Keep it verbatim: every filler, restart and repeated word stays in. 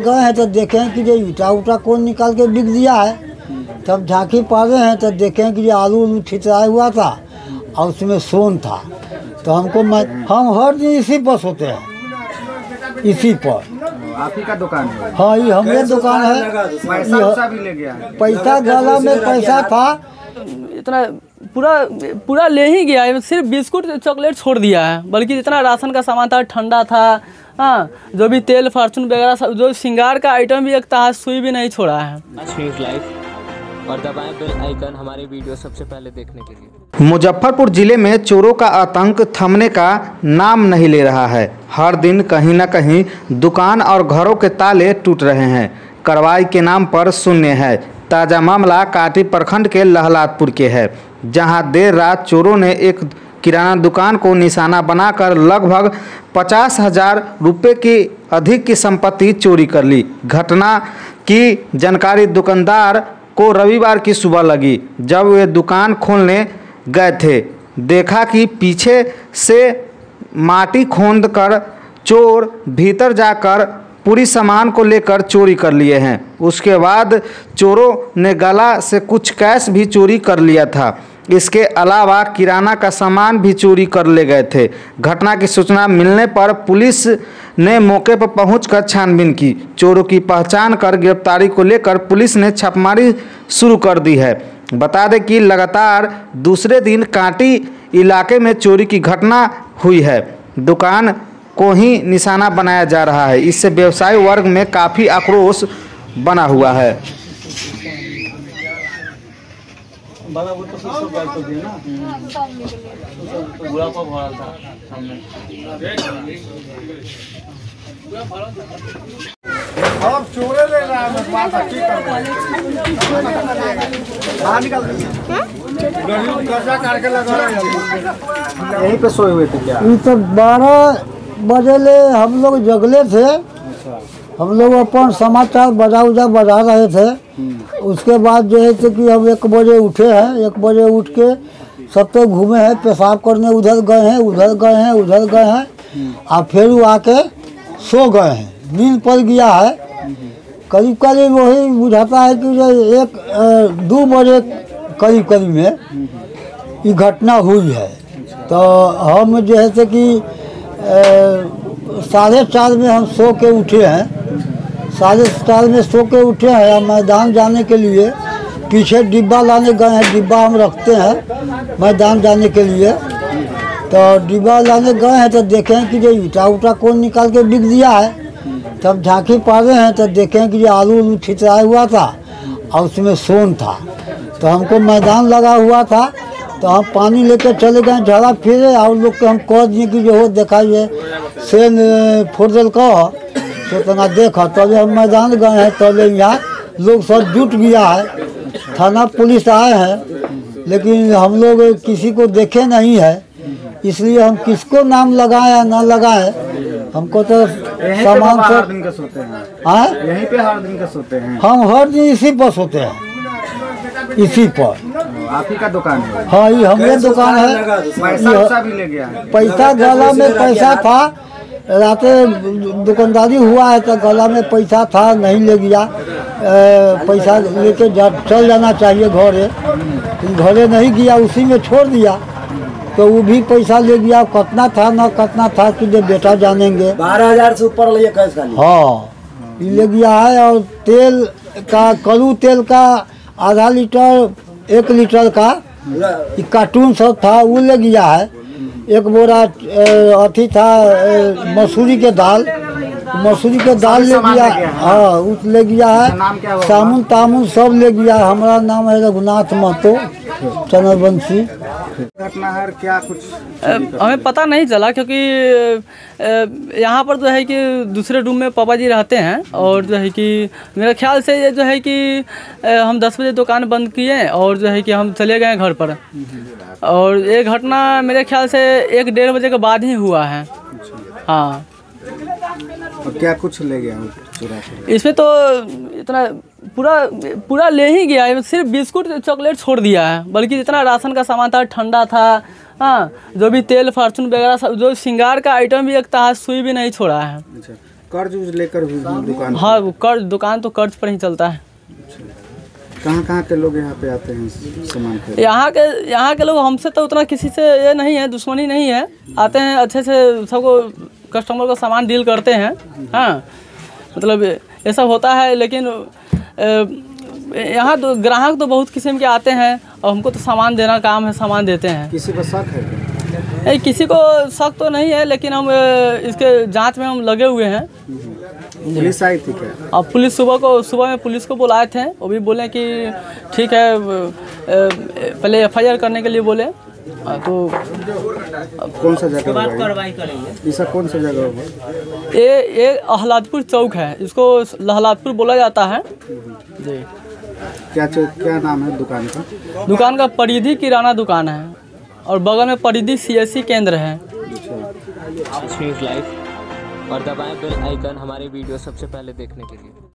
गए हैं तो देखें कि ये ईटा उटा कौन निकाल के बिक दिया है। तब झांकी पारे हैं तो देखें कि ये आलू उलू छितराया हुआ था और उसमें सोन था। तो हमको मैं हम हर दिन इसी पर सोते हैं, इसी पर। आप ही का दुकान है? हाँ, ये हमारे दुकान है। पैसा भी ले गया? पैसा गला में पैसा था, इतना पूरा पूरा ले ही गया है। सिर्फ बिस्कुट चॉकलेट छोड़ दिया है, बल्कि जितना राशन का सामान था ठंडा था। हाँ, जो भी तेल फार्चून वगैरह जो श्रृंगार का आइटम भी एक था, सुई भी नहीं छोड़ा है। और दबाएं बेल आइकन हमारे वीडियो सबसे पहले देखने के लिए। मुजफ्फरपुर जिले में चोरों का आतंक थमने का नाम नहीं ले रहा है। हर दिन कहीं न कहीं दुकान और घरों के ताले टूट रहे हैं। कार्रवाई के नाम पर शून्य है। ताज़ा मामला काटी प्रखंड के लहलादपुर के है, जहां देर रात चोरों ने एक किराना दुकान को निशाना बनाकर लगभग पचास हजार रुपये की अधिक की संपत्ति चोरी कर ली। घटना की जानकारी दुकानदार को रविवार की सुबह लगी, जब वे दुकान खोलने गए थे। देखा कि पीछे से माटी खोदकर चोर भीतर जाकर पूरी सामान को लेकर चोरी कर लिए हैं। उसके बाद चोरों ने गला से कुछ कैश भी चोरी कर लिया था। इसके अलावा किराना का सामान भी चोरी कर ले गए थे। घटना की सूचना मिलने पर पुलिस ने मौके पर पहुंचकर छानबीन की। चोरों की पहचान कर गिरफ्तारी को लेकर पुलिस ने छापेमारी शुरू कर दी है। बता दें कि लगातार दूसरे दिन कांटी इलाके में चोरी की घटना हुई है। दुकान को ही निशाना बनाया जा रहा है। इससे व्यवसायी वर्ग में काफ़ी आक्रोश बना हुआ है। बड़ा वो तो सब बात तो दिया ना, पूरा को भरा था सामने। अब चोरे ले रहा है, बात अच्छी कर रहा है। बाहर निकल गरीब कर्जा करके लगा रहा है। यहीं पे सोए हुए थे क्या? ये तो बारह बजे ले हम लोग जगले थे। हम लोग अपन समाचार बजा उजा बजा रहे थे। उसके बाद जो है तो कि हम एक बजे उठे हैं। एक बजे उठ के सब तो घूमे हैं, पेशाब करने उधर गए हैं, उधर गए हैं, उधर गए हैं, और फिर वो आके सो गए हैं। नींद पड़ गया है। करीब करीब वही बुझाता है कि जो एक दो बजे करीब करीब में ये घटना हुई है। तो हम जो है कि साढ़े चार में हम सो के उठे हैं। साढ़े चार में सो के उठे हैं। मैदान जाने के लिए पीछे डिब्बा लाने गए हैं। डिब्बा हम रखते हैं मैदान जाने के लिए। तो डिब्बा लाने गए हैं तो देखें कि ये ईटा उटा कौन निकाल के बिक दिया है। तब झांकी पारे हैं तो देखें कि ये आलू उलू छितराया हुआ था और उसमें सोन था। तो हमको मैदान लगा हुआ था, तो हम पानी लेकर चले गए, झड़ा फिरे और लोग के हम कह दिए कि जो हो दिखाइए से फोड़ दिल कह तो तना देखा। तब हम मैदान गए हैं, तब यहाँ लोग सब जुट गया है। थाना पुलिस आए हैं, लेकिन हम लोग किसी को देखे नहीं है। इसलिए हम किसको नाम लगाए या ना लगाए, हमको तो सामान हर दिन का सोते हैं। हाँ, यहीं पे हर दिन का सोते हैं? हम हर दिन इसी पर सोते हैं, इसी पर। आप ही का दुकान है? हाँ, ये हमारे दुकान है। पैसा भी ले गया? पैसा गला में पैसा था। रात दुकानदारी हुआ है तो गला में पैसा था, नहीं ले गया। पैसा लेके जा चल जाना चाहिए घरे, घरे नहीं गया, उसी में छोड़ दिया। तो वो भी पैसा ले गया। कितना था ना कितना था कि जो बेटा जानेंगे। बारह हजार से ऊपर ले कैश का। हाँ, ले गया है। और तेल का, कड़ू तेल का आधा लीटर, एक लीटर का कार्टून सब था, वो ले गया है। एक बोरा अथी था मसूरी के दाल, मसूरी के दाल ले गया। हाँ, उस ले गया है। सामुन तामुन सब ले गया। हमारा नाम है रघुनाथ महतो चंद्रवंशी। घटना है क्या? कुछ हमें पता नहीं चला, क्योंकि यहाँ पर जो है कि दूसरे रूम में पापा जी रहते हैं। और जो है कि मेरे ख्याल से ये जो है कि हम दस बजे दुकान बंद किए और जो है कि हम चले गए घर पर। और ये घटना मेरे ख्याल से एक डेढ़ बजे के बाद ही हुआ है। हाँ, और क्या कुछ ले गया चुरा के? इसमें तो इतना पूरा पूरा ले ही गया है। सिर्फ बिस्कुट चॉकलेट छोड़ दिया है, बल्कि जितना राशन का सामान था ठंडा था। हाँ, जो भी तेल फार्चून वगैरह जो श्रृंगार का आइटम भी एक था, सुई भी नहीं छोड़ा है। कर्ज उज लेकर हुई दुकान? हाँ, वो कर्ज, दुकान तो कर्ज पर ही चलता है। कहाँ कहाँ के लोग यहाँ पे आते हैं सामान खरीदने? यहाँ के यहाँ के लोग हमसे तो उतना किसी से ये नहीं है, दुश्मनी नहीं है, आते हैं अच्छे से सबको कस्टमर को सामान डील करते हैं। हाँ, मतलब ये सब होता है, लेकिन यहाँ तो ग्राहक तो बहुत किस्म के आते हैं और हमको तो सामान देना काम है, सामान देते हैं। किसी पर शक है? नहीं, किसी को शक तो नहीं है, लेकिन हम इसके जांच में हम लगे हुए हैं। पुलिस आई थी क्या? अब पुलिस सुबह को सुबह में पुलिस को बुलाए थे, वो भी बोले कि ठीक है, पहले एफ आई आर करने के लिए बोले। तो कौन सा जगह कार्रवाई करेंगे? ऐसा कौन सा जगह होगा? ये ये अहलादपुर चौक है, इसको लहलादपुर बोला जाता है जी। क्या क्या नाम है दुकान का? दुकान का परिधि किराना दुकान है और बगल में परिधि सी एस सी केंद्र है। न्यूज़ लाइव और दबाएं बेल आइकन हमारे वीडियो सबसे पहले देखने के लिए।